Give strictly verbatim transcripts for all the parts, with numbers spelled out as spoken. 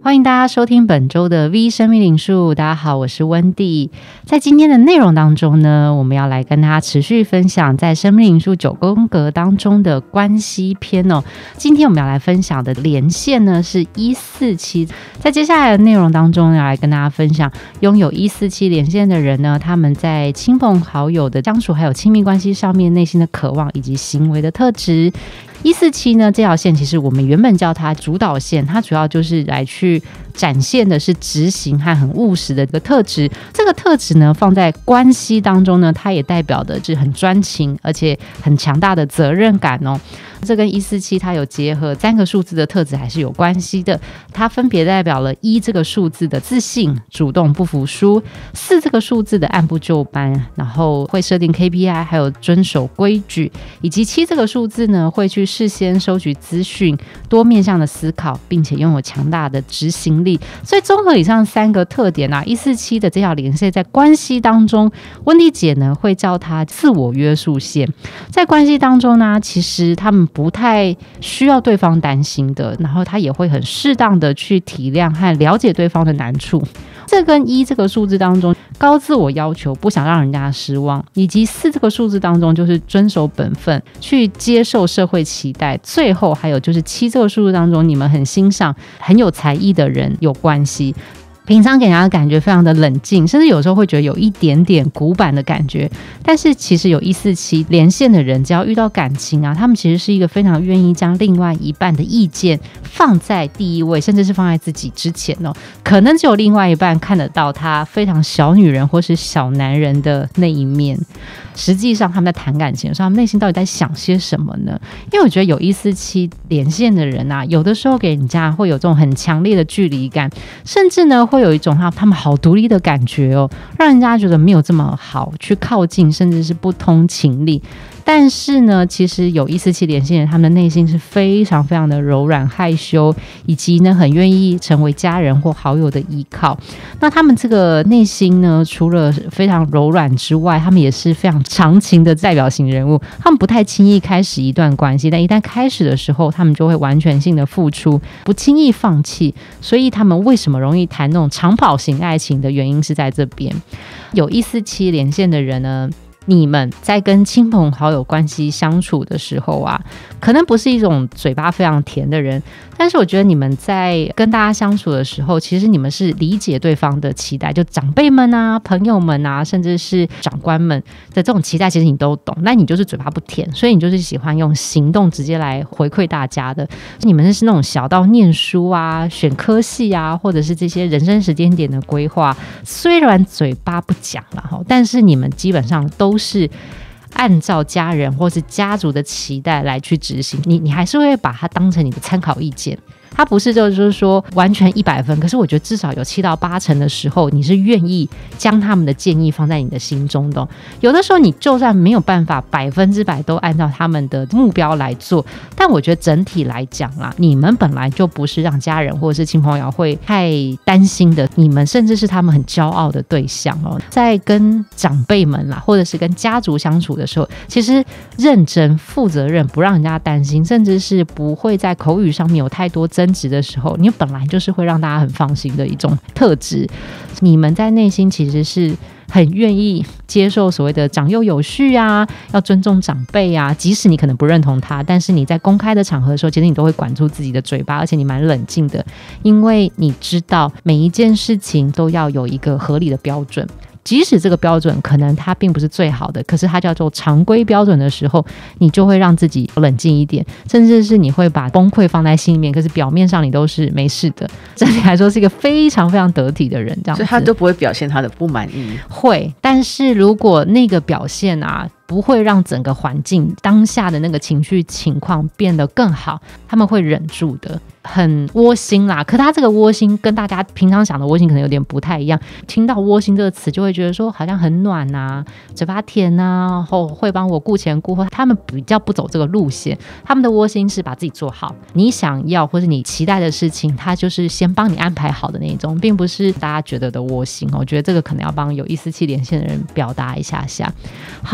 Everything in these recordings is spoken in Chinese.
欢迎大家收听本周的 V 生命灵数。大家好，我是温蒂。在今天的内容当中呢，我们要来跟大家持续分享在生命灵数九宫格当中的关系篇哦。今天我们要来分享的连线呢是一四七。在接下来的内容当中要来跟大家分享拥有一四七连线的人呢，他们在亲朋好友的相处还有亲密关系上面内心的渴望以及行为的特质。一四七呢，这条线其实我们原本叫它主导线，它主要就是来去展现的是执行和很务实的一个特质。这个特质呢，放在关系当中呢，它也代表的是很专情而且很强大的责任感哦。这跟一四七它有结合三个数字的特质还是有关系的。它分别代表了一这个数字的自信、主动、不服输；四这个数字的按部就班，然后会设定 K P I， 还有遵守规矩；以及七这个数字呢，会去事先收集资讯，多面向的思考，并且拥有强大的执行力。所以综合以上三个特点啊，一四七的这条连线在关系当中，温蒂姐呢会叫它自我约束线。在关系当中呢，其实他们不太需要对方担心的，然后他也会很适当的去体谅和了解对方的难处。这跟一这个数字当中高自我要求，不想让人家失望，以及四这个数字当中就是遵守本分，去接受社会期待，最后还有就是七这个数字当中你们很欣赏很有才艺的人有关系。平常给人家的感觉非常的冷静，甚至有时候会觉得有一点点古板的感觉，但是其实有一四七连线的人，只要遇到感情啊，他们其实是一个非常愿意将另外一半的意见放在第一位，甚至是放在自己之前哦。可能只有另外一半看得到他非常小女人或是小男人的那一面。实际上他们在谈感情的时候，他们内心到底在想些什么呢？因为我觉得有一四七连线的人啊，有的时候给人家会有这种很强烈的距离感，甚至呢会有一种他们好独立的感觉哦，让人家觉得没有这么好去靠近，甚至是不通情理。但是呢，其实有一四七连线人，他们的内心是非常非常的柔软害羞，以及呢很愿意成为家人或好友的依靠。那他们这个内心呢，除了非常柔软之外，他们也是非常长情的代表型人物。他们不太轻易开始一段关系，但一旦开始的时候，他们就会完全性的付出，不轻易放弃。所以他们为什么容易谈那种长跑型爱情的原因是在这边。有一四七连线的人呢，你们在跟亲朋好友关系相处的时候啊，可能不是一种嘴巴非常甜的人，但是我觉得你们在跟大家相处的时候，其实你们是理解对方的期待，就长辈们啊、朋友们啊，甚至是长官们的这种期待，其实你都懂。那你就是嘴巴不甜，所以你就是喜欢用行动直接来回馈大家的。你们是那种小到念书啊、选科系啊，或者是这些人生时间点的规划，虽然嘴巴不讲啦，但是你们基本上都是按照家人或是家族的期待来去执行，你你还是会把它当成你的参考意见。它不是就是说完全一百分，可是我觉得至少有七到八成的时候，你是愿意将他们的建议放在你的心中的。有的时候你就算没有办法百分之百都按照他们的目标来做，但我觉得整体来讲啦，你们本来就不是让家人或者是亲朋友会太担心的，你们甚至是他们很骄傲的对象哦。在跟长辈们啦，或者是跟家族相处的时候，其实认真负责任，不让人家担心，甚至是不会在口语上面有太多争执的时候，你本来就是会让大家很放心的一种特质。你们在内心其实是很愿意接受所谓的长幼有序啊，要尊重长辈啊，即使你可能不认同他，但是你在公开的场合的时候，其实你都会管住自己的嘴巴，而且你蛮冷静的，因为你知道每一件事情都要有一个合理的标准。即使这个标准可能它并不是最好的，可是它叫做常规标准的时候，你就会让自己冷静一点，甚至是你会把崩溃放在心里面，可是表面上你都是没事的。整体来说是一个非常非常得体的人，这样子， 所以他都不会表现他的不满意。 会，但是如果那个表现啊不会让整个环境当下的那个情绪情况变得更好，他们会忍住的。很窝心啦，可他这个窝心跟大家平常想的窝心可能有点不太一样。听到窝心这个词就会觉得说好像很暖啊，嘴巴甜啊，后会帮我顾前顾后，他们比较不走这个路线。他们的窝心是把自己做好，你想要或是你期待的事情，他就是先帮你安排好的那种，并不是大家觉得的窝心。我觉得这个可能要帮有一四七连线的人表达一下下。好，那如果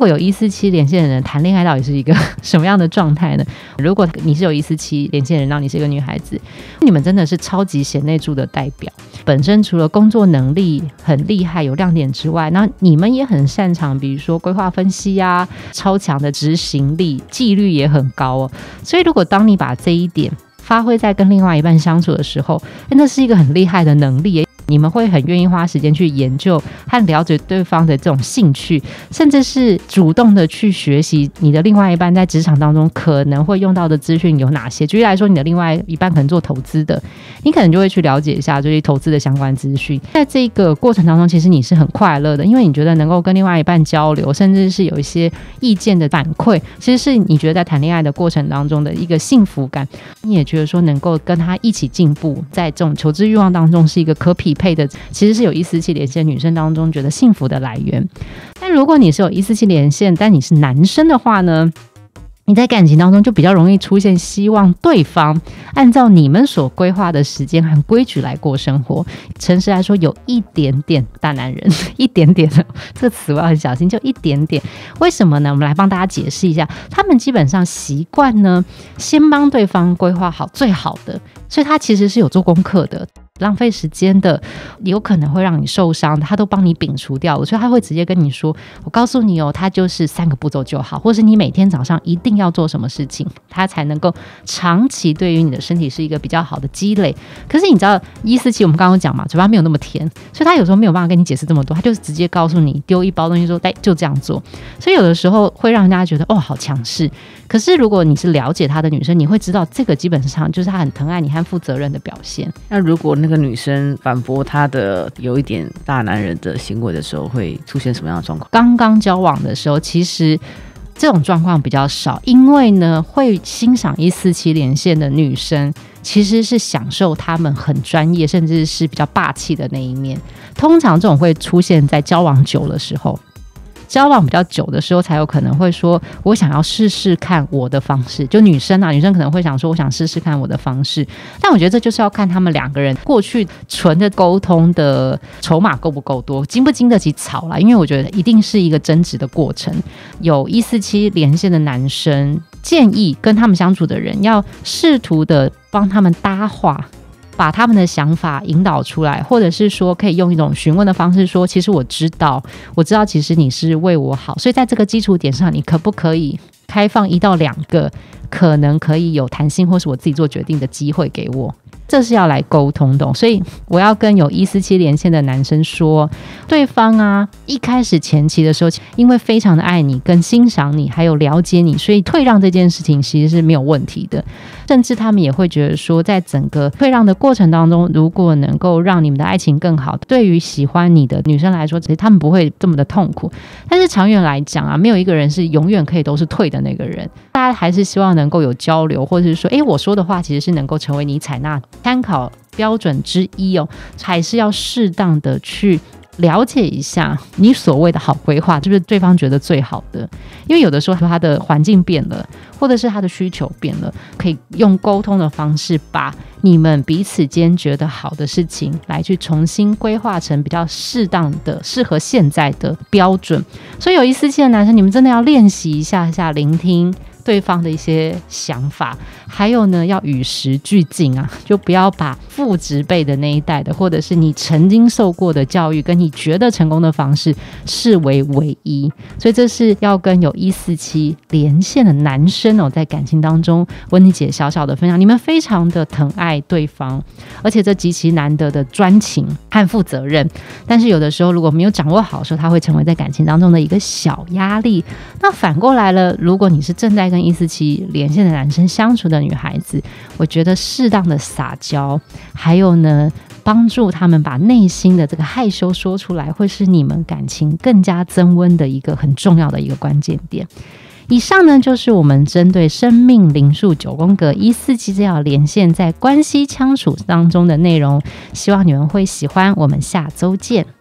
果有一四七连线的人谈恋爱到底是一个什么样的状态呢？如果你是有一四七连线人，让你是一个女孩子，你们真的是超级贤内助的代表，本身除了工作能力很厉害有亮点之外，那你们也很擅长比如说规划分析啊，超强的执行力，纪律也很高哦。所以如果当你把这一点发挥在跟另外一半相处的时候，那是一个很厉害的能力耶，你们会很愿意花时间去研究和了解对方的这种兴趣，甚至是主动的去学习你的另外一半在职场当中可能会用到的资讯有哪些。举例来说，你的另外一半可能做投资的，你可能就会去了解一下就是投资的相关资讯。在这个过程当中，其实你是很快乐的，因为你觉得能够跟另外一半交流，甚至是有一些意见的反馈，其实是你觉得在谈恋爱的过程当中的一个幸福感。你也觉得说能够跟他一起进步，在这种求知欲望当中是一个可匹配的，其实是有一四七连线女生当中觉得幸福的来源。但如果你是有一四七连线但你是男生的话呢，你在感情当中就比较容易出现希望对方按照你们所规划的时间和规矩来过生活。诚实来说，有一点点大男人，一点点的这个词我要很小心，就一点点。为什么呢？我们来帮大家解释一下。他们基本上习惯呢，先帮对方规划好最好的，所以他其实是有做功课的。浪费时间的，有可能会让你受伤的，他都帮你摒除掉了，所以他会直接跟你说，我告诉你哦，他就是三个步骤就好，或是你每天早上一定要做什么事情，他才能够长期对于你的身体是一个比较好的积累。可是你知道一四七我们刚刚讲嘛，嘴巴没有那么甜，所以他有时候没有办法跟你解释这么多，他就直接告诉你，丢一包东西说，哎，就这样做。所以有的时候会让人家觉得哦，好强势。可是如果你是了解他的女生，你会知道这个基本上就是他很疼爱你和负责任的表现。 那如果那个女生反驳他的有一点大男人的行为的时候，会出现什么样的状况？ 刚刚交往的时候，其实这种状况比较少，因为呢，会欣赏一四七连线的女生其实是享受他们很专业甚至是比较霸气的那一面。通常这种会出现在交往久的时候，交往比较久的时候才有可能会说，我想要试试看我的方式。就女生啊，女生可能会想说，我想试试看我的方式。但我觉得这就是要看他们两个人过去纯的沟通的筹码够不够多，经不经得起吵啦。因为我觉得一定是一个争执的过程。有一四七连线的男生建议跟他们相处的人要试图的帮他们搭话，把他们的想法引导出来，或者是说可以用一种询问的方式说，其实我知道我知道其实你是为我好，所以在这个基础点上，你可不可以开放一到两个可能可以有弹性或是我自己做决定的机会给我。这是要来沟通的，所以我要跟有一四七连线的男生说，对方啊一开始前期的时候因为非常的爱你跟欣赏你还有了解你，所以退让这件事情其实是没有问题的。甚至他们也会觉得说，在整个退让的过程当中，如果能够让你们的爱情更好，对于喜欢你的女生来说，其实他们不会这么的痛苦。但是长远来讲啊，没有一个人是永远可以都是退的那个人，大家还是希望能够有交流，或者是说，哎，我说的话其实是能够成为你采纳参考标准之一哦，还是要适当的去了解一下你所谓的好规划是不是对方觉得最好的。因为有的时候他的环境变了，或者是他的需求变了，可以用沟通的方式把你们彼此间觉得好的事情来去重新规划成比较适当的适合现在的标准。所以有一四七的男生，你们真的要练习一下下聆听对方的一些想法，还有呢要与时俱进啊，就不要把父执辈的那一代的，或者是你曾经受过的教育跟你觉得成功的方式视为唯一。所以这是要跟有一四七连线的男生哦，在感情当中温妮姐小小的分享，你们非常的疼爱对方，而且这极其难得的专情和负责任，但是有的时候如果没有掌握好的时候，它会成为在感情当中的一个小压力。那反过来了，如果你是正在跟一四七连线的男生相处的女孩子，我觉得适当的撒娇，还有呢帮助他们把内心的这个害羞说出来，会是你们感情更加增温的一个很重要的一个关键点。以上呢就是我们针对生命灵数九宫格一四七这条连线在关系相处当中的内容，希望你们会喜欢，我们下周见。